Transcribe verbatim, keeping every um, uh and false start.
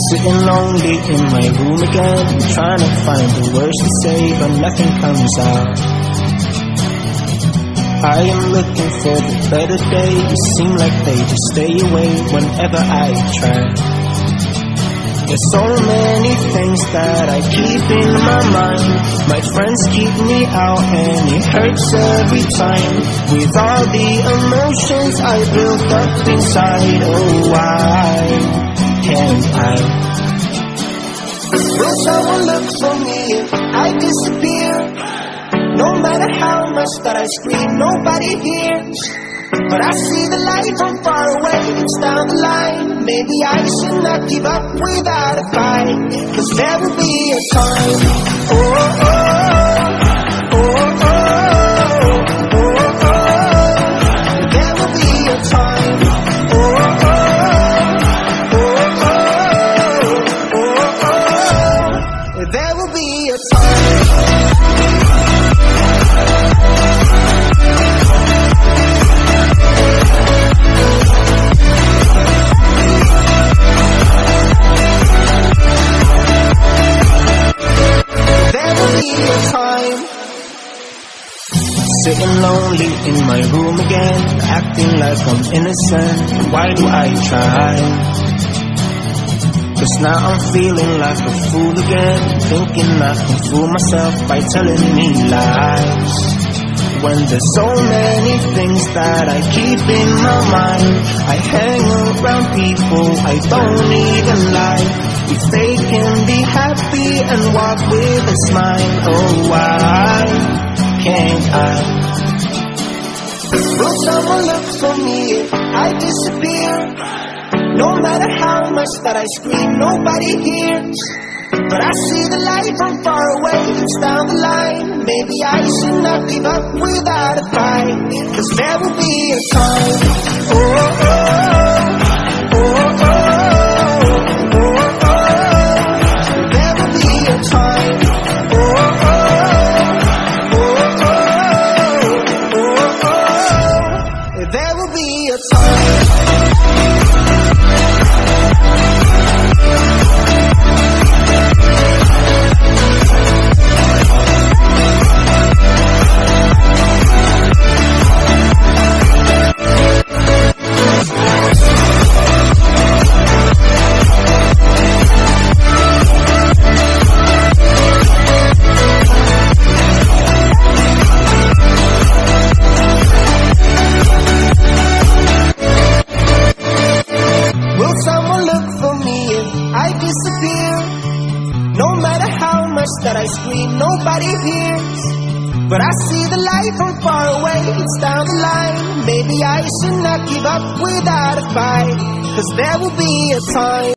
Sitting lonely in my room again, trying to find the words to say, but nothing comes out. I am looking for the better days, seem like they just stay away whenever I try. There's so many things that I keep in my mind. My friends keep me out and it hurts every time. With all the emotions I built up inside, oh why can't I? Will someone look for me if I disappear? No matter how much that I scream, nobody hears. But I see the light from far away, it's down the line. Maybe I should not give up without a fight, 'cause there will be a time. Oh, oh, oh, oh, oh, oh, oh. There will be a time. Oh, oh, oh, oh, oh, oh. There will be a time. Sitting lonely in my room again, acting like I'm innocent. Why do I try? 'Cause now I'm feeling like a fool again, thinking I can fool myself by telling me lies. When there's so many things that I keep in my mind, I hang around people I don't even like. If they can be happy and walk with a smile, oh why can't I? Will someone look for me if I disappear? No matter how much that I scream, nobody hears. But I see the light from far away, it's down the line. Maybe I should not give up without a fight, 'cause there will be a time. Oh, oh, oh, oh, oh, oh, oh. There will be a time. Oh, oh, oh, oh, oh, oh. There will be a time. No matter how much that I scream, nobody hears. But I see the light from far away, it's down the line. Maybe I should not give up without a fight, 'cause there will be a time.